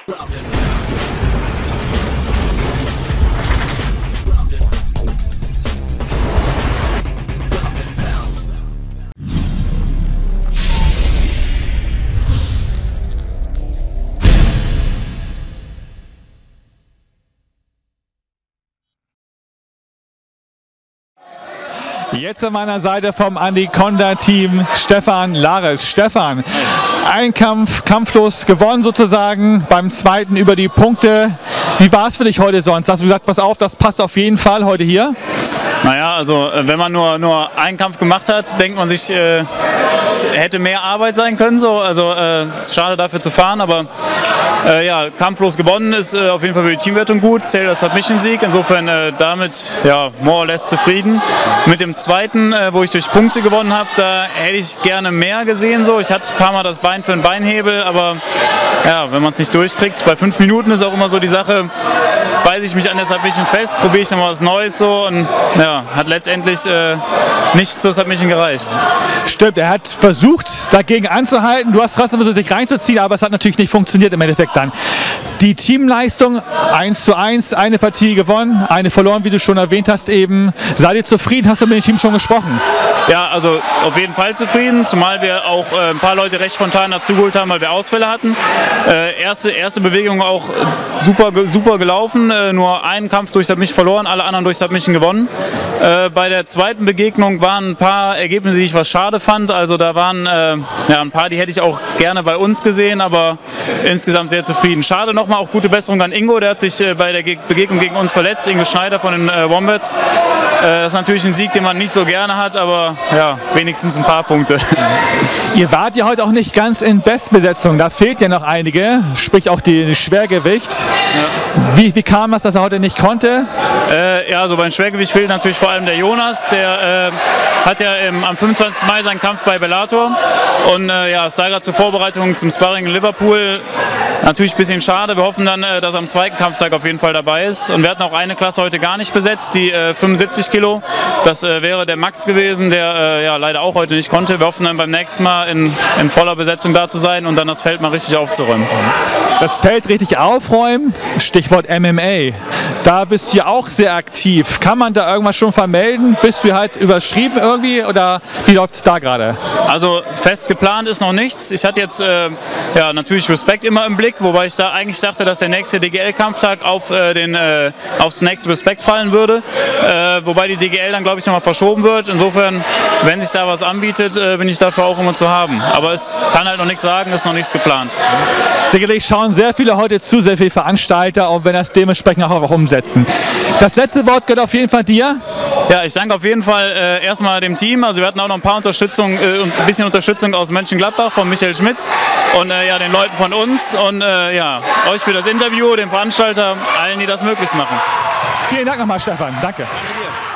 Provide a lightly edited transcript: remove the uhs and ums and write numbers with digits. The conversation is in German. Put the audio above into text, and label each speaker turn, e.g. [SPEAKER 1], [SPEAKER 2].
[SPEAKER 1] Jetzt an meiner Seite vom Anaconda-Team Stefan Lares. Stefan, ein Kampf kampflos gewonnen sozusagen, beim zweiten über die Punkte. Wie war es für dich heute sonst? Hast du gesagt, pass auf, das passt auf jeden Fall heute hier?
[SPEAKER 2] Naja, also wenn man nur einen Kampf gemacht hat, denkt man sich, hätte mehr Arbeit sein können. So. Also es ist schade dafür zu fahren, aber ja, kampflos gewonnen ist auf jeden Fall für die Teamwertung gut. Zählt als Submission-Sieg, insofern damit ja, more or less zufrieden. Mit dem zweiten, wo ich durch Punkte gewonnen habe, da hätte ich gerne mehr gesehen. So. Ich hatte ein paar Mal das Bein für einen Beinhebel, aber ja, wenn man es nicht durchkriegt, bei 5 Minuten ist auch immer so die Sache, beiße ich mich an der Submission fest, probiere ich nochmal was Neues so und ja, hat letztendlich nicht zur Submission gereicht.
[SPEAKER 1] Stimmt, er hat versucht dagegen anzuhalten, du hast trotzdem versucht sich reinzuziehen, aber es hat natürlich nicht funktioniert im Endeffekt dann. Die Teamleistung 1:1, eine Partie gewonnen, eine verloren, wie du schon erwähnt hast eben. Seid ihr zufrieden? Hast du mit dem Team schon gesprochen?
[SPEAKER 2] Ja, also auf jeden Fall zufrieden, zumal wir auch ein paar Leute recht spontan dazugeholt haben, weil wir Ausfälle hatten. Erste Bewegung auch super gelaufen, nur einen Kampf durch Submission verloren, alle anderen durch Submission gewonnen. Bei der zweiten Begegnung waren ein paar Ergebnisse, die ich was schade fand. Also da waren ja, ein paar, die hätte ich auch gerne bei uns gesehen, aber insgesamt sehr zufrieden. Schade nochmal, auch gute Besserung an Ingo, der hat sich bei der Begegnung gegen uns verletzt, Ingo Schneider von den Wombats. Das ist natürlich ein Sieg, den man nicht so gerne hat, aber ja, wenigstens ein paar Punkte.
[SPEAKER 1] Ihr wart ja heute auch nicht ganz in Bestbesetzung, da fehlt ja noch einige, sprich auch die Schwergewicht. Ja. Wie kam es, dass er heute nicht konnte?
[SPEAKER 2] Ja, also beim Schwergewicht fehlt natürlich vor allem der Jonas, der hat ja am 25. Mai seinen Kampf bei Bellator und ja, es sei gerade zur Vorbereitung zum Sparring in Liverpool. Natürlich ein bisschen schade, wir hoffen dann, dass er am zweiten Kampftag auf jeden Fall dabei ist und wir hatten auch eine Klasse heute gar nicht besetzt, die 75 Kilo, das wäre der Max gewesen, der ja leider auch heute nicht konnte. Wir hoffen dann beim nächsten Mal in voller Besetzung da zu sein und dann das Feld mal richtig aufzuräumen.
[SPEAKER 1] Das Feld richtig aufräumen, Stichwort MMA. Da bist du ja auch sehr aktiv. Kann man da irgendwas schon vermelden? Bist du halt überschrieben irgendwie oder wie läuft es da gerade?
[SPEAKER 2] Also fest geplant ist noch nichts. Ich hatte jetzt ja, natürlich Respect immer im Blick, wobei ich da eigentlich dachte, dass der nächste DGL-Kampftag auf aufs nächste Respect fallen würde. Wobei die DGL dann, glaube ich, nochmal verschoben wird. Insofern, wenn sich da was anbietet, bin ich dafür auch immer zu haben. Aber es kann halt noch nichts sagen, ist noch nichts geplant.
[SPEAKER 1] Sicherlich schauen sehr viele heute zu, sehr viele Veranstalter, und wenn das dementsprechend auch umsetzen. Das letzte Wort gehört auf jeden Fall dir.
[SPEAKER 2] Ja, ich danke auf jeden Fall erstmal dem Team. Also wir hatten auch noch ein paar Unterstützung, ein bisschen Unterstützung aus Mönchengladbach von Michael Schmitz und ja, den Leuten von uns und ja, euch für das Interview, dem Veranstalter, allen, die das möglich machen.
[SPEAKER 1] Vielen Dank nochmal, Stefan. Danke.
[SPEAKER 2] Danke dir.